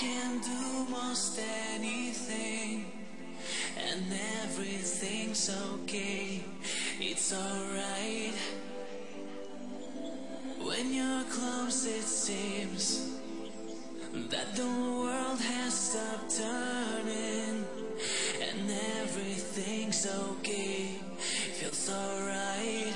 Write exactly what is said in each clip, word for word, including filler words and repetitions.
can do most anything, and everything's okay. It's alright. When you're close, it seems that the world has stopped turning, and everything's okay. Feels alright.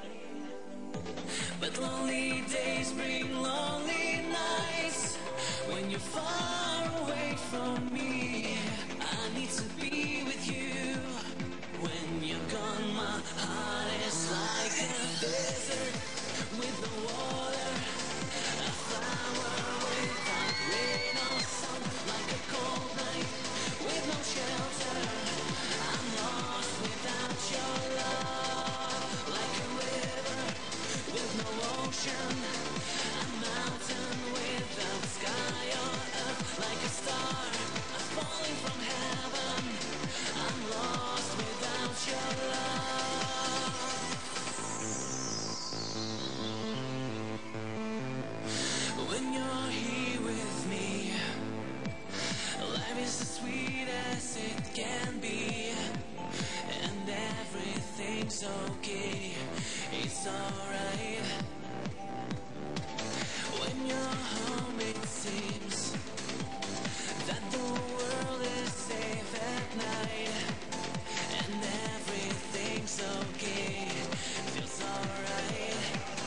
But lonely days bring lonely nights. When you're far away from me, I need to be with you. When you're gone, my heart is like a desert with no water, a flower without rain or sun, like a cold night with no shelter. I'm lost without your love, like a river with no ocean, a mountain without sky or earth, like a star, I'm falling from heaven. I'm lost without your love. When you're here with me, life is as sweet as it can be, and everything's okay. It's alright. When you're home, it seems that the world is safe at night, and everything's okay. Feels alright.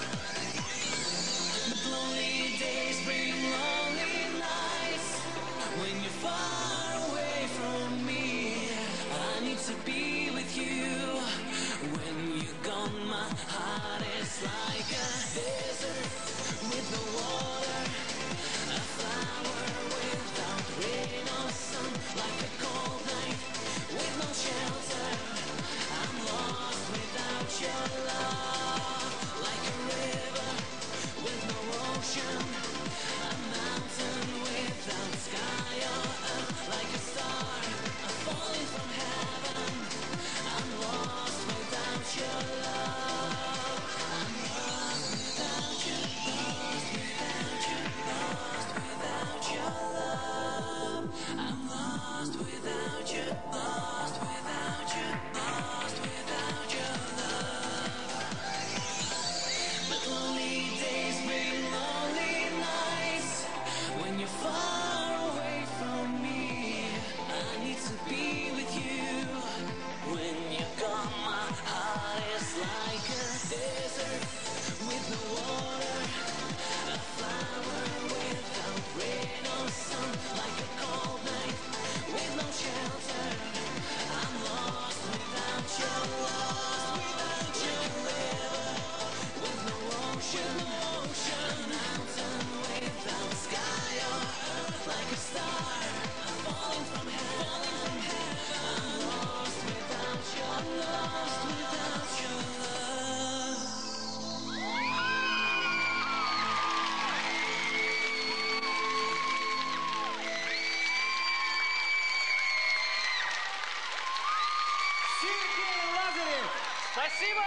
But lonely days bring lonely nights. When you're far away from me, I need to be with you. When you're gone, my heart is like a desert with no water, a flower without rain or sun, like a cold night with no shelter. I'm lost without your love, like a river with no ocean, a mountain without sky or earth, like a star, I'm falling from heaven. I'm lost without your love. I'm lost without you, lost without you, lost without your love. I'm lost without you, lost without you, lost without your love. But lonely days bring lonely nights. When you're far away from me, I need to be with you. When you're gone, my heart is like a desert with no water, a flower without rain or sun, like a cold night with no shelter. I'm lost without your love, without your river with no ocean, ocean, a mountain without sky or earth, like a star, I'm falling from heaven, from heaven. I'm lost without your love, without your love. Сергей Лазарев! Спасибо!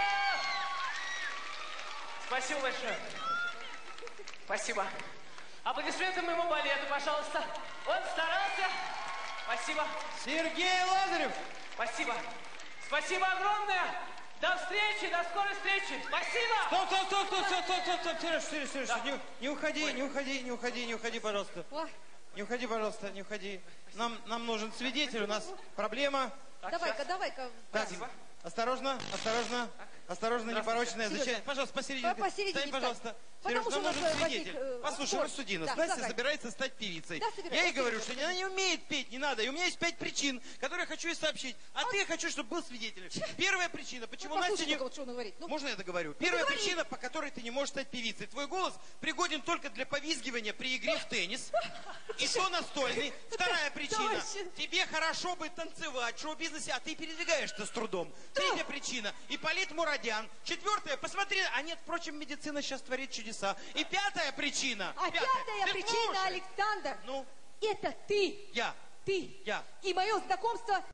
Спасибо большое. Спасибо. Аплодисменты моему балету, пожалуйста. Он старался. Спасибо. Сергей Лазарев! Спасибо. Спасибо огромное. До встречи, до скорой встречи. Спасибо. Стоп, стоп, стоп, стоп, стоп, стоп, стоп, стоп, Сереж, Сереж, Сереж, Да. не, не уходи, Ой. не уходи, не уходи, не уходи, пожалуйста. Ой, Не уходи, пожалуйста, не уходи. Нам, нам нужен свидетель, у нас проблема. Так, давай-ка, сейчас. давай-ка. Так, Спасибо. осторожно, осторожно, осторожно, непорочная. Сережа. Зачем? Пожалуйста, посередине. По- посередине Стань, пожалуйста. Потому Сереж, что нам у нас нужен возник, свидетель. э, Послушай, спор. рассуди нас. Да, Настя давай. собирается собирается стать певицей. Да, собирается. Я ей говорю, что она не умеет петь, не надо. И у меня есть пять причин, которые я хочу ей сообщить. А ты, я хочу, чтобы был свидетелем. Первая причина, почему Ну, Настя послушай не... только, вот что он говорит. Ну, Можно я договорю? Первая договори. причина, по которой ты не можешь стать певицей. Твой голос пригоден только для повизгивания при игре в теннис. И то настольный. Вторая причина. Товарищи. Тебе хорошо бы танцевать в шоу-бизнесе, а ты передвигаешься с трудом. Третья причина. Ипполит Мурадян. Четвертая. Посмотри. А нет, впрочем, медицина сейчас творит чудеса. И пятая причина. А пятая Ты причина, слушай. Александр, Ну, это ты. я. Ты. Я. И мое знакомство